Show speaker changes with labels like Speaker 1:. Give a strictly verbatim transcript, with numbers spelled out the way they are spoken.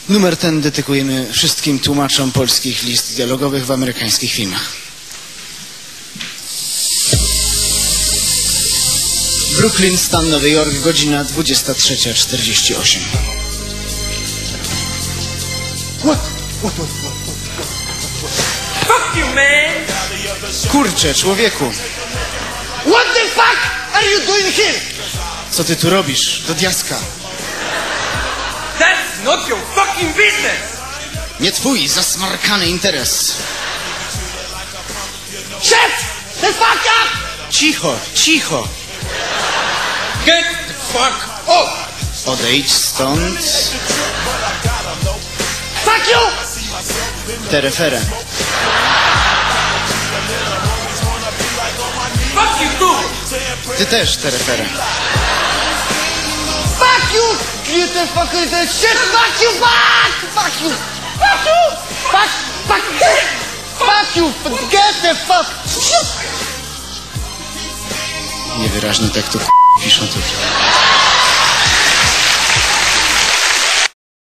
Speaker 1: Numer ten dedykujemy wszystkim tłumaczom polskich list dialogowych w amerykańskich filmach. Brooklyn, stan Nowy Jork, godzina dwudziesta trzecia czterdzieści osiem.
Speaker 2: What? What, what, what, what, what?
Speaker 3: Fuck you, man!
Speaker 1: Kurczę, człowieku!
Speaker 2: What the fuck are you doing here?
Speaker 1: Co ty tu robisz? Do diaska!
Speaker 3: That's not your fucking business!
Speaker 1: Nie twój zasmarkany interes!
Speaker 2: Shut the fuck up!
Speaker 1: Cicho, cicho!
Speaker 3: Get the fuck up!
Speaker 1: Odejdź stąd!
Speaker 2: Fuck you!
Speaker 1: Tereferę!
Speaker 3: Fuck you too!
Speaker 1: Ty też, tereferę!
Speaker 2: Fuck you! You the fuck is the shit! Fuck you! Fuck! Fuck you! Fuck you! Fuck! Fuck! Fuck you! Get the fuck!
Speaker 1: Niewyraźny tekst tu piszą tu.